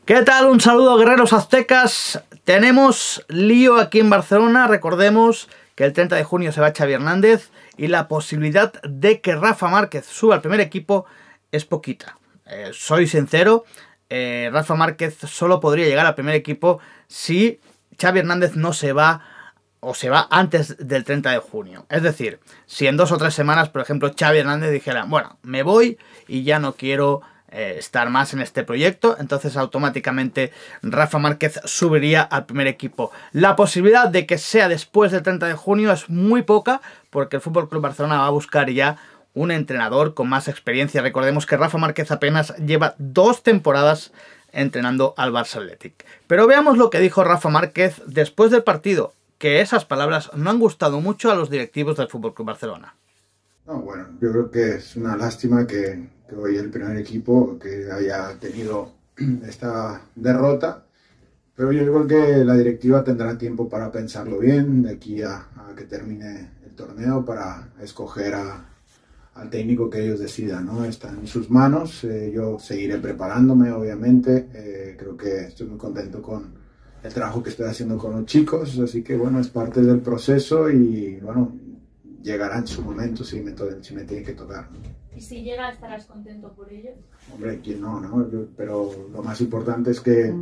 ¿Qué tal? Un saludo, guerreros aztecas. Tenemos lío aquí en Barcelona. Recordemos que el 30 de junio se va Xavi Hernández y la posibilidad de que Rafa Márquez suba al primer equipo es poquita. Soy sincero, Rafa Márquez solo podría llegar al primer equipo si Xavi Hernández no se va o se va antes del 30 de junio. Es decir, si en 2 o 3 semanas, por ejemplo, Xavi Hernández dijera, bueno, me voy y ya no quiero estar más en este proyecto, entonces automáticamente Rafa Márquez subiría al primer equipo. La posibilidad de que sea después del 30 de junio es muy poca, porque el FC Barcelona va a buscar ya un entrenador con más experiencia. Recordemos que Rafa Márquez apenas lleva 2 temporadas entrenando al Barça Athletic. Pero veamos lo que dijo Rafa Márquez después del partido, que esas palabras no han gustado mucho a los directivos del FC Barcelona. No, bueno, yo creo que es una lástima que hoy el primer equipo que haya tenido esta derrota, pero yo creo que la directiva tendrá tiempo para pensarlo bien de aquí a que termine el torneo, para escoger al técnico que ellos decidan, ¿no? Está en sus manos. Yo seguiré preparándome, obviamente. Creo que estoy muy contento con el trabajo que estoy haciendo con los chicos, así que bueno, es parte del proceso y bueno, llegará en su momento si me tiene que tocar, ¿no? ¿Y si llega, estarás contento por ello? Hombre, quién no, ¿no? Pero lo más importante es que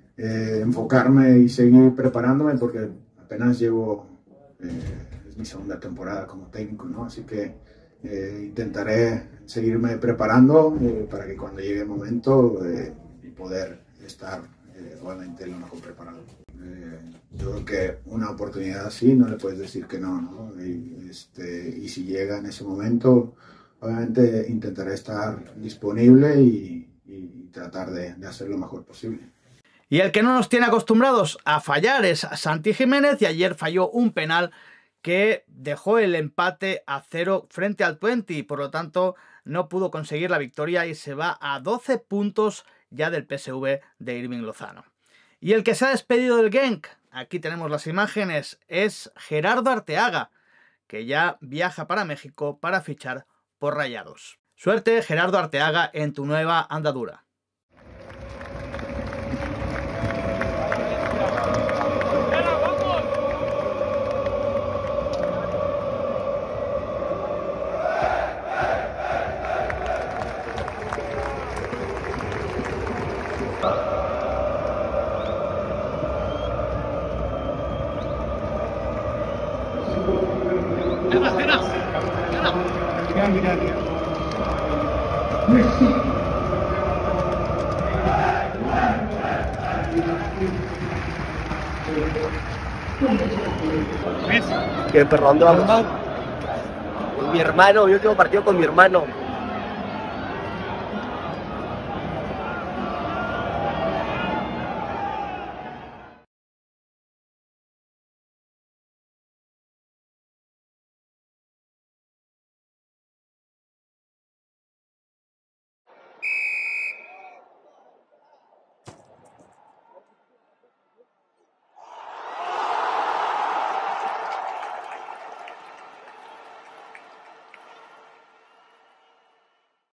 enfocarme y seguir preparándome, porque apenas llevo, es mi segunda temporada como técnico, ¿no? Así que intentaré seguirme preparando para que cuando llegue el momento poder estar obviamente lo mejor preparado. Yo creo que una oportunidad así no le puedes decir que no, ¿no? Y si llega en ese momento, obviamente intentaré estar disponible y tratar de hacer lo mejor posible. Y el que no nos tiene acostumbrados a fallar es Santi Jiménez, y ayer falló un penal que dejó el empate a 0 frente al Twente y por lo tanto no pudo conseguir la victoria y se va a 12 puntos ya del PSV de Irving Lozano. Y el que se ha despedido del Genk, aquí tenemos las imágenes, es Gerardo Arteaga, que ya viaja para México para fichar por Rayados. Suerte, Gerardo Arteaga, en tu nueva andadura. ¿Qué perro? ¿Dónde vamos? Con mi hermano, yo tengo partido con mi hermano.